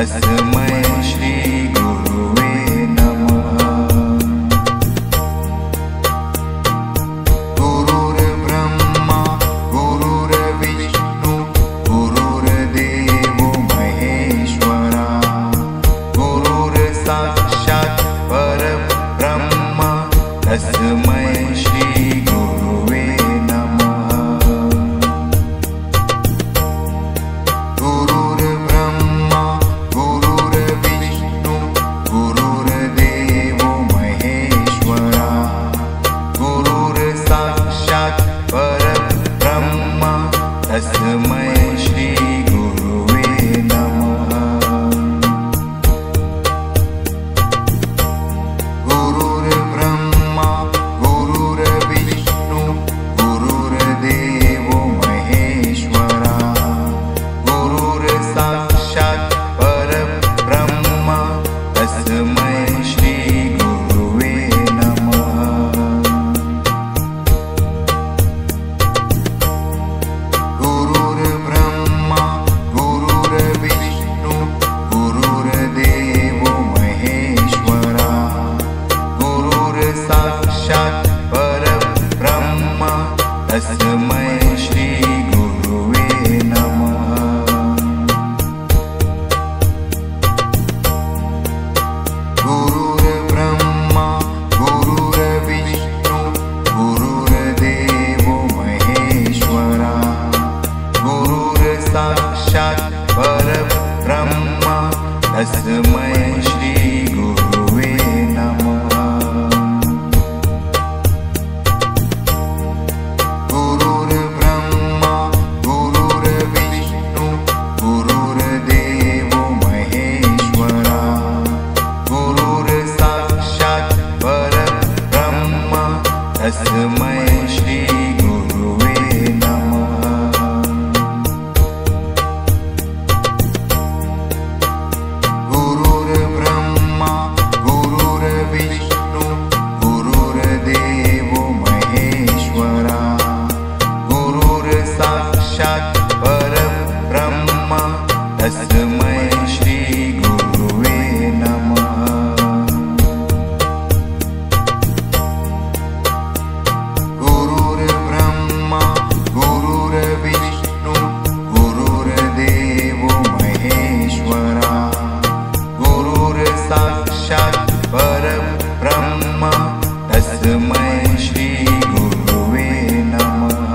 तस्मै श्री गुरुवे नमः। गुरुर्ब्रह्मा गुरुर्विष्णु गुरुर्देवो महेश्वरा गुरुर्साक्षात् परब्रह्म तस्मै श्री गुरुवे नमः। गुरुर्ब्रह्मा गुरुर्विष्णु गुरुर्देवो महेश्वरा गुरुर्साक्षात् परब्रह्म तस्मै श्री गुरुवे नमः। गुरुर्ब्रह्मा गुरुर्विष्णु गुरुर्देवो महेश्वरा गुरुर्साक्षात् परब्रह्म तस्मै श्री गुरुवे नमः। गुरुर्ब्रह्मा गुरुर्विष्णु गुरुर्देवो महेश्वरा गुरुर्साक्षात् परब्रह्म तस्मै श्री गुरुवे नमः। गुरुर्ब्रह्मा गुरुर्विष्णु गुरुर्देवो महेश्वरा गुरुर्साक्षात् परब्रह्म तस्मै श्री गुरुवे नमः। गुरुर्ब्रह्मा गुरुर्विष्णु गुरुर्देवो महेश्वरा गुरुर्साक्षात् परब्रह्म तस्मै श्री गुरुवे नमः। गुरुर्ब्रह्मा गुरुर्विष्णु गुरुर्देवो महेश्वरा गुरुर्साक्षात् परब्रह्म तस्मै श्री गुरुवे नमः। गुरुर्ब्रह्मा गुरुर्विष्णु गुरुर्देवो महेश्वरा गुरुर्साक्षात् परब्रह्म तस्मै श्री गुरुवे नमः।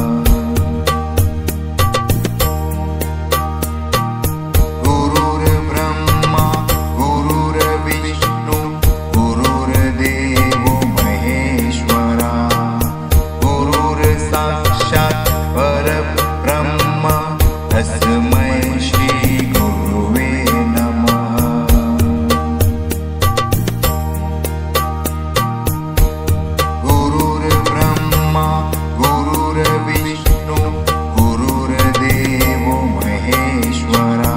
गुरुर्ब्रह्मा गुरुर्विष्णु गुरुर्देवो महेश्वरा गुरुर्साक्षात् परब्रह्म तस्मै श्री गुरुवे नमः। गुरुर्ब्रह्मा गुरुर्विष्णु गुरुर्देवो महेश्वरा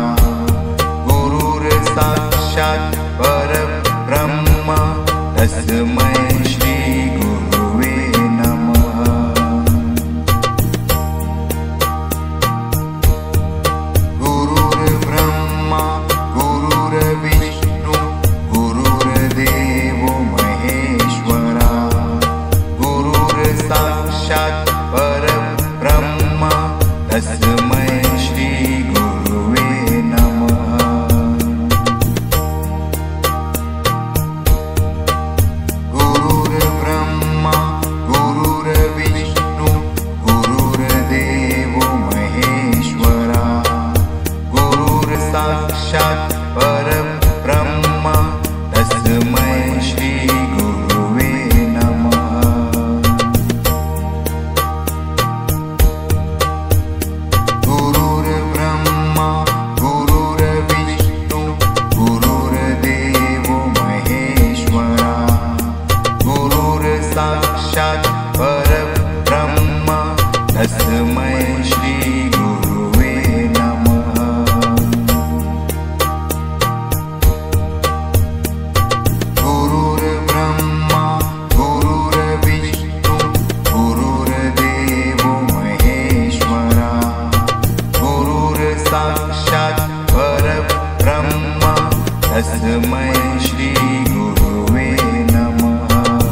गुरुर्साक्षात् परब्रह्म तस्मै श्री गुरुवे नमः। गुरुर्ब्रह्मा गुरुर्विष्णु गुरुर्देवो महेश्वरा गुरुर्साक्षात् परब्रह्म तस्मै श्री गुरुवे नमः। गुरुर्ब्रह्मा गुरुर्विष्णु गुरुर्देवो महेश्वरा गुरुर्साक्षात् परब्रह्म तस्मै श्री गुरुवे नमः। गुरुर्ब्रह्मा गुरुर्विष्णु गुरुर्देवो महेश्वरा गुरुर्साक्षात् परब्रह्म तस्मै श्री गुरुवे नमः। तस्मै श्रीगुरुवे नमः।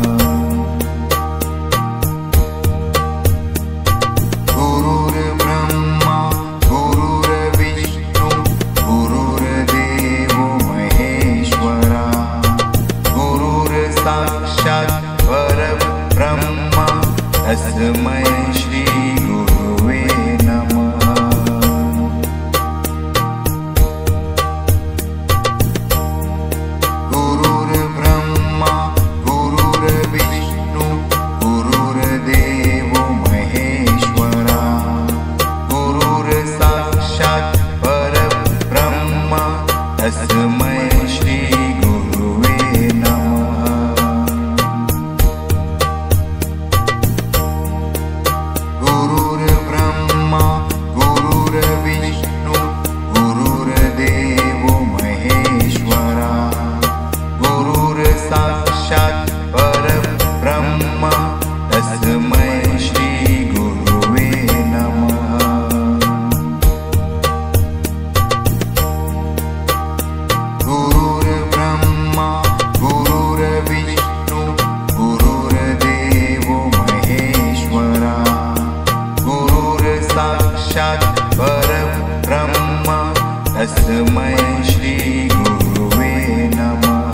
गुरुर्ब्रह्मा गुरुर्विष्णु गुरुर्देवो महेश्वरा गुरुर्साक्षात् परब्रह्म तस्मै श्रीगुरुवे नमः। गुरुर्ब्रह्मा गुरुर्विष्णु गुरुर्देवो महेश्वरा गुरुर्साक्षात् परब्रह्म तस्मै श्रीगुरुवे नमः। गुरुर्ब्रह्मा गुरुर्विष्णु गुरुर्देवो महेश्वरा गुरुर्साक्षात् परब्रह्म तस्मै श्रीगुरुवे नमः। गुरुर्ब्रह्मा गुरुर्विष्णु गुरुर्देवो महेश्वरा गुरुर्साक्षात् परब्रह्म तस्मै श्रीगुरुवे नमः।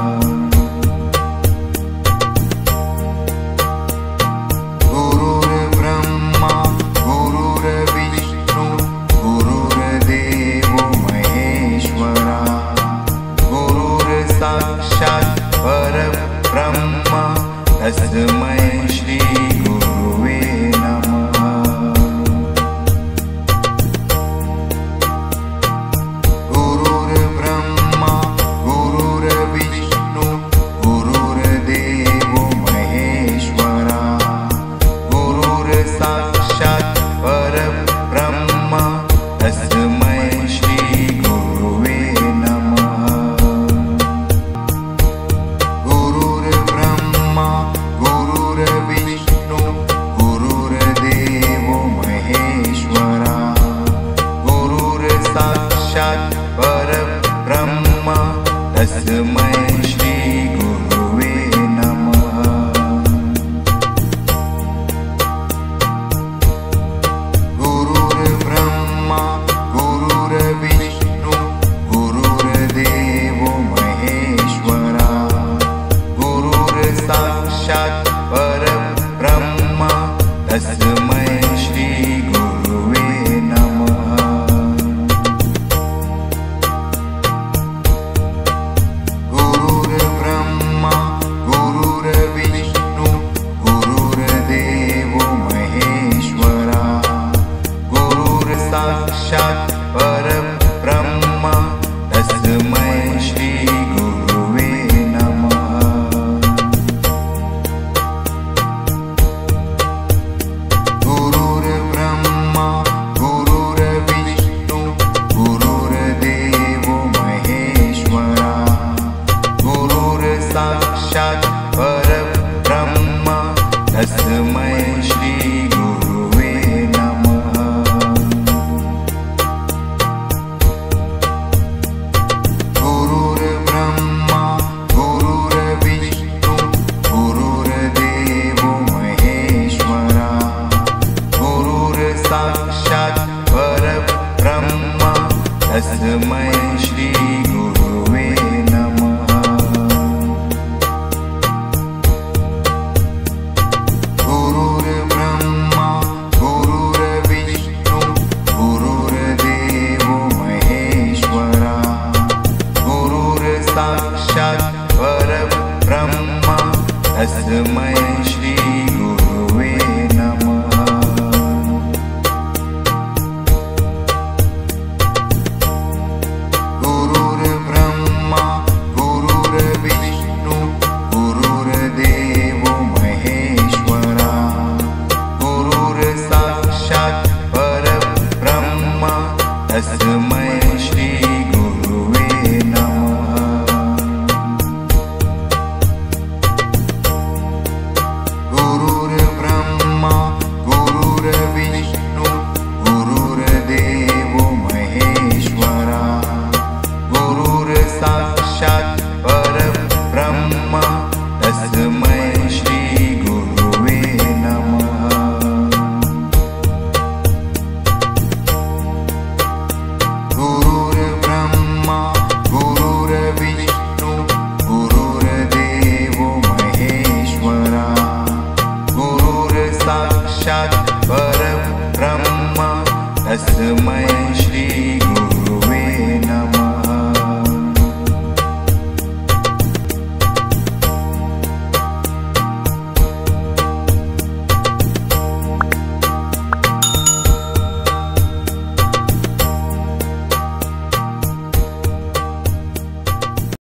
गुरुर्ब्रह्मा गुरुर्विष्णु गुरुर्देवो महेश्वरा गुरुर्साक्षात् परब्रह्म तस्मै श्रीगुरुवे नमः। गुरुर्ब्रह्मा गुरुर्विष्णु गुरुर्देवो महेश्वरा गुरुर्साक्षात् परब्रह्म तस्मै श्रीगुरुवे नमः। गुरुर्ब्रह्मा गुरुर्विष्णु गुरुर्देवो महेश्वरा गुरुर्साक्षात् परब्रह्म तस्मै श्रीगुरुवे नमः। गुरुर्ब्रह्मा गुरुर्विष्णु गुरुर्देवो महेश्वरा गुरुर्साक्षात् परब्रह्म तस्मै श्रीगुरुवे नमः। गुरुर्ब्रह्मा गुरुर्विष्णु गुरुर्देवो महेश्वरा गुरुर्साक्षात् परब्रह्म तस्मै श्रीगुरुवे नमः। गुरुर्ब्रह्मा गुरुर्विष्णु गुरुर्देवो महेश्वरा गुरुर्साक्षात् परब्रह्म तस्मै श्रीगुरुवे नमः। गुरुर्ब्रह्मा गुरुर्विष्णु गुरुर्देवो महेश्वरा गुरुर्साक्षात् परब्रह्म तस्मै श्री